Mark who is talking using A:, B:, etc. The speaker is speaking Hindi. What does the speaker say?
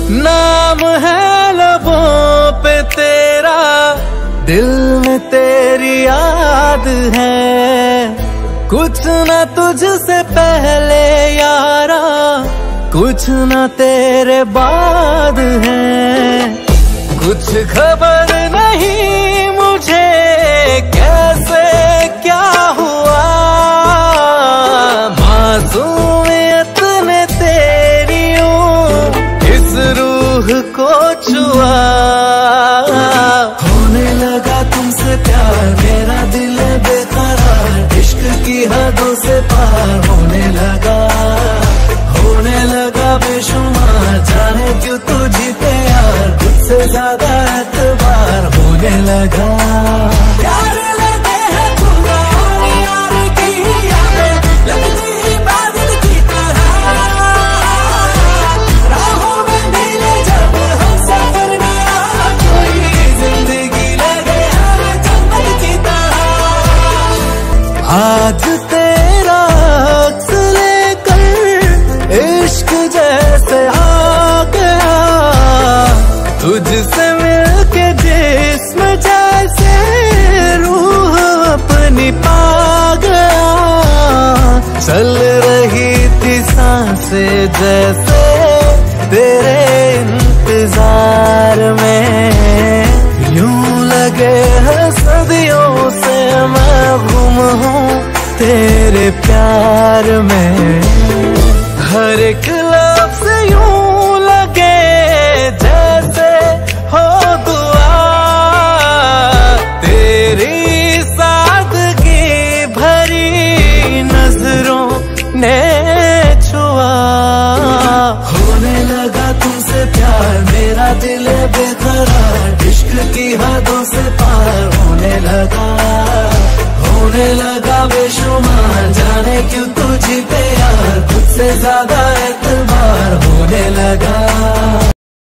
A: नाम है लबों पे तेरा, दिल में तेरी याद है। कुछ न तुझसे पहले यारा, कुछ न तेरे बाद है। कुछ खबर नहीं मुझे कैसे क्या हुआ, मासूमियत ने तेरी इस रूह को छुआ। होने लगा तुमसे प्यार, मेरा दिल बेकरार, इश्क की हदों से पार होने लगा बेशुमार। जाने क्यों तू जीते यार, तुझसे ज्यादा एतबार होने लगा। प्यार लगे है खुदा और यार की यादें, लगती इबादत की तरह। राहों में मिले जब हम सफर में आ, कोई जिंदगी लगे हर जन्नत की तरह। आज तेरा अक्स लेकर इश्क जैसे आ गया, तुझसे मिलके जिस्म जैसे रूह अपनी पा गया। चल रही थी सांसें जैसे तेरे इंतजार में, यूं लगे है सदियों से मैं गुम हूँ तेरे प्यार में। हर एक लफ्ज़ यूं लगे जैसे हो दुआ, तेरी सादगी भरी नजरों ने छुआ। होने लगा तुमसे प्यार, मेरा दिल बेकरार, इश्क की हदों से पार होने लगा बेशुमार। जाने क्यों तू जीते यार, तुझसे ज्यादा एतबार होने लगा।